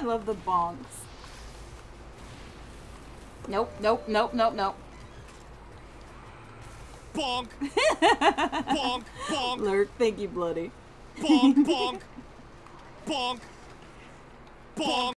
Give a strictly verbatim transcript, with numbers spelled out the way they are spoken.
love the bonks. Nope, nope, nope, nope, nope. Bonk! Bonk! Bonk! Lurk, thank you, Bloody. Bonk! Bonk! Bonk! Bonk!